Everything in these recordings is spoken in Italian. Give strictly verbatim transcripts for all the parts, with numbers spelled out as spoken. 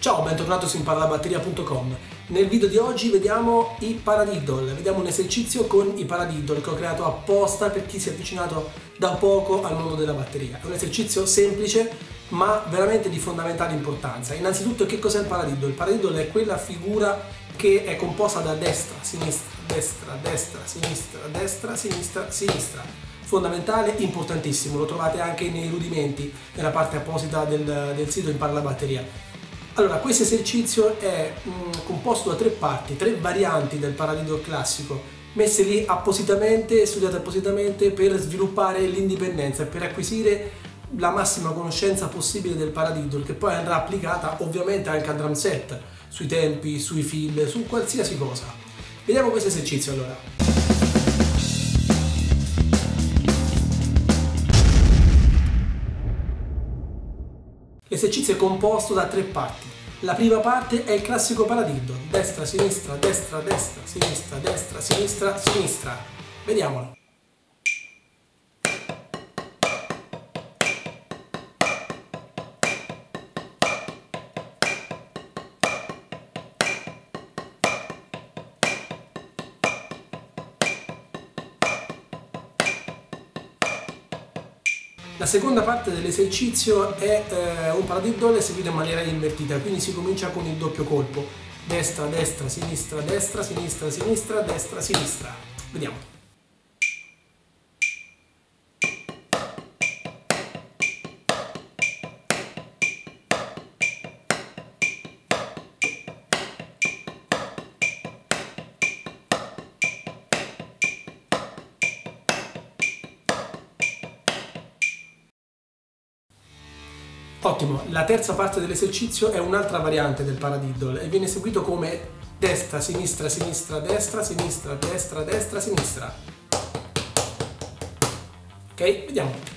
Ciao, bentornato su impara la batteria punto com. Nel video di oggi vediamo i paradiddle, vediamo un esercizio con i paradiddle che ho creato apposta per chi si è avvicinato da poco al mondo della batteria. È un esercizio semplice ma veramente di fondamentale importanza. Innanzitutto, che cos'è il paradiddle? Il paradiddle è quella figura che è composta da destra, sinistra, destra, destra, sinistra, destra, sinistra, sinistra. Fondamentale, importantissimo, lo trovate anche nei rudimenti, nella parte apposita del, del sito Impara la batteria. Allora, questo esercizio è mh, composto da tre parti, tre varianti del paradiddle classico, messe lì appositamente, studiate appositamente per sviluppare l'indipendenza e per acquisire la massima conoscenza possibile del paradiddle, che poi andrà applicata ovviamente anche al drum set, sui tempi, sui fill, su qualsiasi cosa. Vediamo questo esercizio allora. L'esercizio è composto da tre parti. La prima parte è il classico paradiddle, destra, sinistra, destra, destra, sinistra, destra, sinistra, sinistra. Vediamolo. La seconda parte dell'esercizio è eh, un paradiddle eseguito in maniera invertita, quindi si comincia con il doppio colpo. Destra, destra, sinistra, destra, sinistra, sinistra, destra, sinistra. Vediamo. Ottimo, la terza parte dell'esercizio è un'altra variante del paradiddle e viene eseguito come destra, sinistra, sinistra, destra, sinistra, destra, destra, sinistra. Ok, vediamo.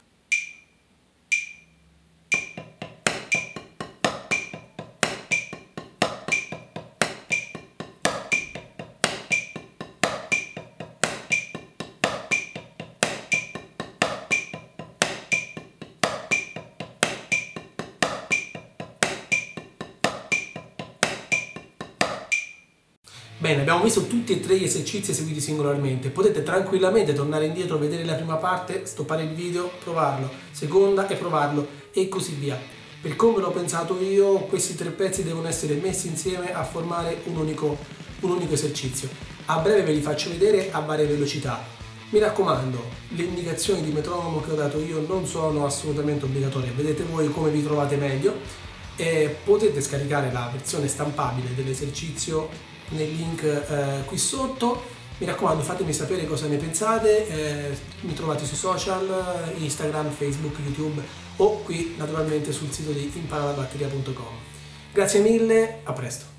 Bene, abbiamo visto tutti e tre gli esercizi eseguiti singolarmente. Potete tranquillamente tornare indietro, vedere la prima parte, stoppare il video, provarlo, seconda e provarlo e così via. Per come l'ho pensato io, questi tre pezzi devono essere messi insieme a formare un unico, un unico esercizio. A breve ve li faccio vedere a varie velocità. Mi raccomando, le indicazioni di metronomo che ho dato io non sono assolutamente obbligatorie, vedete voi come vi trovate meglio. E potete scaricare la versione stampabile dell'esercizio nel link eh, qui sotto. Mi raccomando, fatemi sapere cosa ne pensate, eh, mi trovate sui social, Instagram, Facebook, YouTube o qui naturalmente sul sito di impara la batteria punto com. Grazie mille, a presto!